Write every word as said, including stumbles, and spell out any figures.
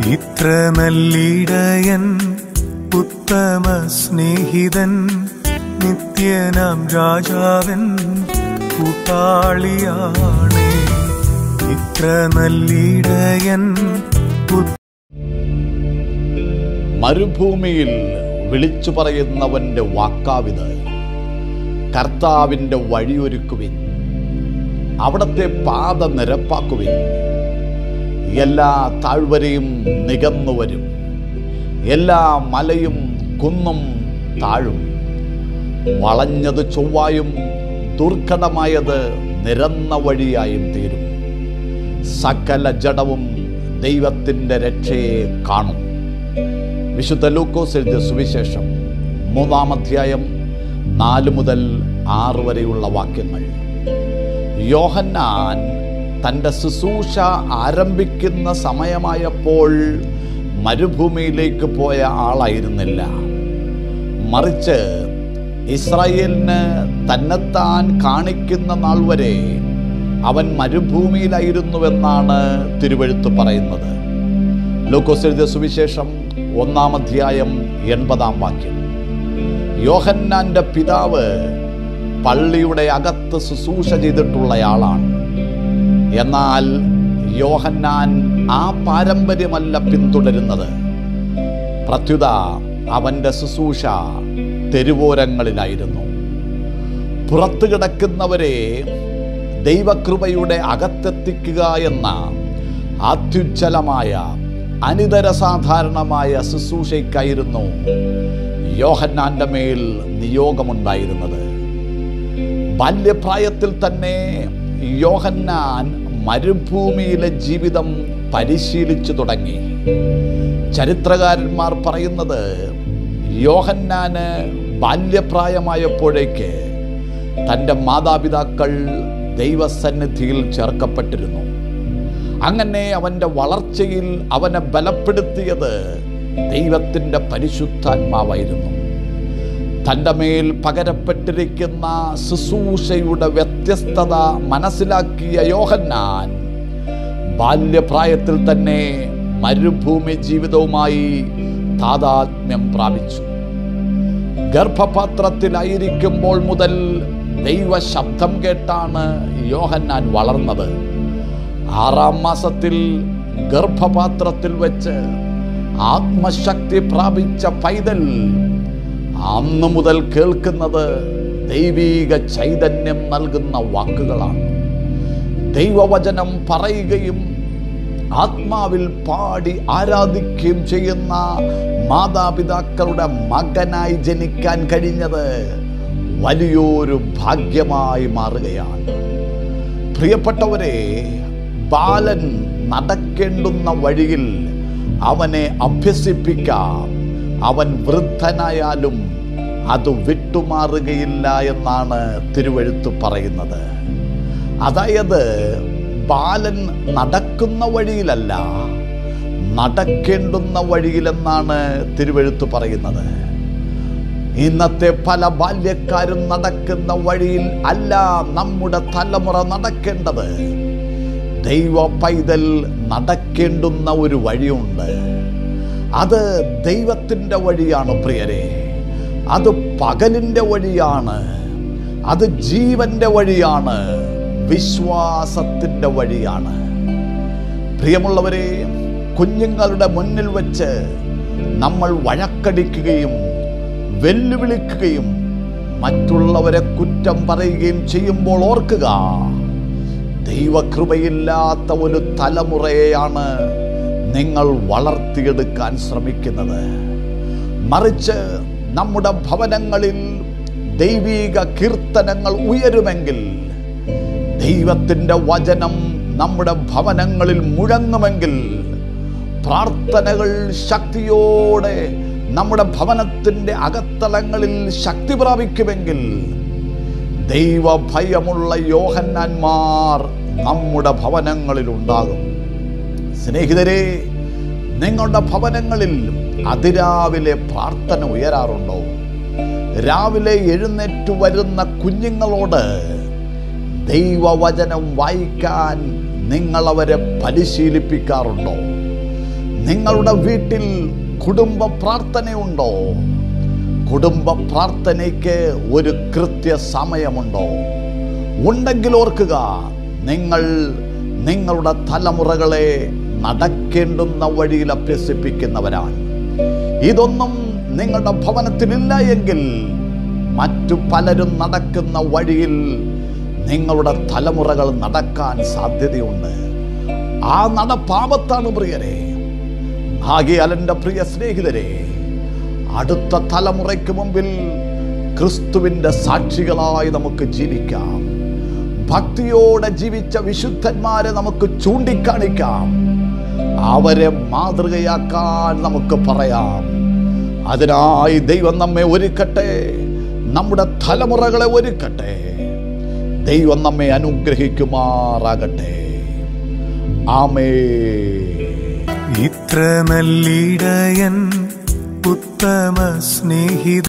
ഇത്ര നല്ലിടയൻ ഉത്തമ സ്നേഹിതൻ നിത്യനാം രാജാവൻ കൂട്ടാളിയാണേ. ഇത്ര നല്ലിടയൻ. മരുഭൂമിയിൽ വിളിച്ചു പറയുന്നവന്റെ വാക്കാവിത്, കർത്താവിൻ്റെ വഴിയൊരുക്കുവിൻ, അവിടത്തെ പാത നിരപ്പാക്കുവിൻ. എല്ലാ താഴ്വരയും നികന്നുവരും, എല്ലാ മലയും കുന്നും താഴും. വളഞ്ഞത് ചൊവ്വായും ദുർഘടമായത് നിരന്ന വഴിയായും തീരും. സകല ജഡവും ദൈവത്തിൻ്റെ രക്ഷയെ കാണും. വിശുദ്ധ ലൂക്കോസ് എഴുതിയ സുവിശേഷം മൂന്നാം അധ്യായം നാല് മുതൽ ആറ് വരെയുള്ള വാക്യങ്ങൾ. യോഹന്നാൻ തൻ്റെ ശുശ്രൂഷ ആരംഭിക്കുന്ന സമയമായപ്പോൾ മരുഭൂമിയിലേക്ക് പോയ ആളായിരുന്നില്ല. മറിച്ച് ഇസ്രായേലിന് തന്നെത്താൻ കാണിക്കുന്ന നാൾ വരെ അവൻ മരുഭൂമിയിലായിരുന്നുവെന്നാണ് തിരുവെഴുത്ത് പറയുന്നത്. ലൂക്കോസ് എഴുതിയ സുവിശേഷം ഒന്നാം അധ്യായം എൺപതാം വാക്യം. യോഹന്നാന്റെ പിതാവ് പള്ളിയുടെ അകത്ത് ശുശ്രൂഷ ചെയ്തിട്ടുള്ളയാളാണ്. എന്നാൽ യോഹന്നാൻ ആ പാരമ്പര്യമല്ല പിന്തുടരുന്നത്. പ്രത്യുത അവൻ്റെ ശുശ്രൂഷ തെരുവോരങ്ങളിലായിരുന്നു. പുറത്തു കിടക്കുന്നവരെ ദൈവകൃപയുടെ അകത്തെത്തിക്കുക എന്ന അത്യുജ്വലമായ അനിതരസാധാരണമായ ശുശ്രൂഷയ്ക്കായിരുന്നു യോഹന്നാന്റെ മേൽ നിയോഗമുണ്ടായിരുന്നത്. ബാല്യപ്രായത്തിൽ തന്നെ യോഹന്നാൻ മരുഭൂമിയിലെ ജീവിതം പരിശീലിച്ചു തുടങ്ങി. ചരിത്രകാരന്മാർ പറയുന്നത് യോഹന്നാന് ബാല്യപ്രായമായപ്പോഴേക്ക് തൻ്റെ മാതാപിതാക്കൾ ദൈവസന്നിധിയിൽ ചേർക്കപ്പെട്ടിരുന്നു. അങ്ങനെ അവൻ്റെ വളർച്ചയിൽ അവനെ ബലപ്പെടുത്തിയത് ദൈവത്തിൻ്റെ പരിശുദ്ധാത്മാവായിരുന്നു. തൻ്റെ മേൽ പകരപ്പെട്ടിരിക്കുന്ന ശുശ്രൂഷയുടെ വ്യത്യസ്തത മനസ്സിലാക്കിയ യോഹന്നാൻ ബാല്യപ്രായത്തിൽ തന്നെ മരുഭൂമി ജീവിതവുമായി താതാത്മ്യം പ്രാപിച്ചു. ഗർഭപാത്രത്തിലായിരിക്കുമ്പോൾ മുതൽ ദൈവ ശബ്ദം കേട്ടാണ് യോഹന്നാൻ വളർന്നത്. ആറാം മാസത്തിൽ ഗർഭപാത്രത്തിൽ വെച്ച് ആത്മശക്തി പ്രാപിച്ച പൈതൽ അന്നു മുതൽ കേൾക്കുന്നത് ദൈവീക ചൈതന്യം നൽകുന്ന വാക്കുകളാണ്. ദൈവവചനം പറയുകയും ആത്മാവിൽ പാടി ആരാധിക്കുകയും ചെയ്യുന്ന മാതാപിതാക്കളുടെ മകനായി ജനിക്കാൻ കഴിഞ്ഞത് വലിയൊരു ഭാഗ്യമായി മാറുകയാണ്. പ്രിയപ്പെട്ടവരെ, ബാലൻ നടക്കേണ്ടുന്ന വഴിയിൽ അവനെ അഭ്യസിപ്പിക്കാം. അവൻ വൃദ്ധനായാലും അത് വിട്ടുമാറുകയില്ല എന്നാണ് തിരുവെഴുത്ത് പറയുന്നത്. അതായത് ബാലൻ നടക്കുന്ന വഴിയിലല്ല, നടക്കേണ്ടുന്ന വഴിയിലെന്നാണ് തിരുവെഴുത്ത് പറയുന്നത്. ഇന്നത്തെ പല ബാല്യക്കാരും നടക്കുന്ന വഴിയിൽ അല്ല നമ്മുടെ തലമുറ നടക്കേണ്ടത്. ദൈവ പൈതൽ നടക്കേണ്ടുന്ന ഒരു വഴിയുണ്ട്. അത് ദൈവത്തിൻ്റെ വഴിയാണ് പ്രിയരെ. അത് പകലിൻ്റെ വഴിയാണ്, അത് ജീവൻ്റെ വഴിയാണ്, വിശ്വാസത്തിൻ്റെ വഴിയാണ്. പ്രിയമുള്ളവരെ, കുഞ്ഞുങ്ങളുടെ മുന്നിൽ വെച്ച് നമ്മൾ വഴക്കടിക്കുകയും വെല്ലുവിളിക്കുകയും മറ്റുള്ളവരെ കുറ്റം പറയുകയും ചെയ്യുമ്പോൾ ഓർക്കുക, ദൈവകൃപയില്ലാത്ത ഒരു തലമുറയെയാണ് നിങ്ങൾ വളർത്തിയെടുക്കാൻ ശ്രമിക്കുന്നത്. മറിച്ച് നമ്മുടെ ഭവനങ്ങളിൽ ദൈവീക കീർത്തനങ്ങൾ ഉയരുമെങ്കിൽ, ദൈവത്തിൻ്റെ വചനം നമ്മുടെ ഭവനങ്ങളിൽ മുഴങ്ങുമെങ്കിൽ, പ്രാർത്ഥനകൾ ശക്തിയോടെ നമ്മുടെ ഭവനത്തിൻ്റെ അകത്തളങ്ങളിൽ ശക്തി പ്രാപിക്കുമെങ്കിൽ, ദൈവഭയമുള്ള യോഹന്നാന്മാർ നമ്മുടെ ഭവനങ്ങളിൽ ഉണ്ടാകും. സ്നേഹിതരെ, നിങ്ങളുടെ ഭവനങ്ങളിൽ അതിരാവിലെ പ്രാർത്ഥന ഉയരാറുണ്ടോ? രാവിലെ എഴുന്നേറ്റു വരുന്ന കുഞ്ഞുങ്ങളോട് ദൈവവചനം വായിക്കാൻ നിങ്ങളവരെ പരിശീലിപ്പിക്കാറുണ്ടോ? നിങ്ങളുടെ വീട്ടിൽ കുടുംബ പ്രാർത്ഥനയുണ്ടോ? കുടുംബ പ്രാർത്ഥനയ്ക്ക് ഒരു കൃത്യ സമയമുണ്ടോ? ഉണ്ടെങ്കിൽ ഓർക്കുക, നിങ്ങൾ നിങ്ങളുടെ തലമുറകളെ നടക്കേണ്ടുന്ന വഴിയിൽ അഭ്യസിപ്പിക്കുന്നവരാണ്. ഇതൊന്നും നിങ്ങളുടെ ഭവനത്തിലില്ല എങ്കിൽ മറ്റു പലരും നടക്കുന്ന വഴിയിൽ നിങ്ങളുടെ തലമുറകൾ നടക്കാൻ സാധ്യതയുണ്ട്. ആ നടപ്പാപത്താണ് പ്രിയരെ. ആകയാൽ എൻ്റെ പ്രിയ സ്നേഹിതരെ, അടുത്ത തലമുറയ്ക്ക് മുമ്പിൽ ക്രിസ്തുവിൻ്റെ സാക്ഷികളായി നമുക്ക് ജീവിക്കാം. ഭക്തിയോടെ ജീവിച്ച വിശുദ്ധന്മാരെ നമുക്ക് ചൂണ്ടിക്കാണിക്കാം. അവരെ മാതൃകയാക്കാൻ നമുക്ക് പറയാം. അതിനായി ദൈവം നമ്മെ ഒരുക്കട്ടെ, നമ്മുടെ തലമുറകളെ ഒരുക്കട്ടെ. ദൈവം നമ്മെ അനുഗ്രഹിക്കുമാറാകട്ടെ. ആമേൻ. ഇത്ര നല്ലിടയൻ, ഉത്തമ സ്നേഹിതൻ.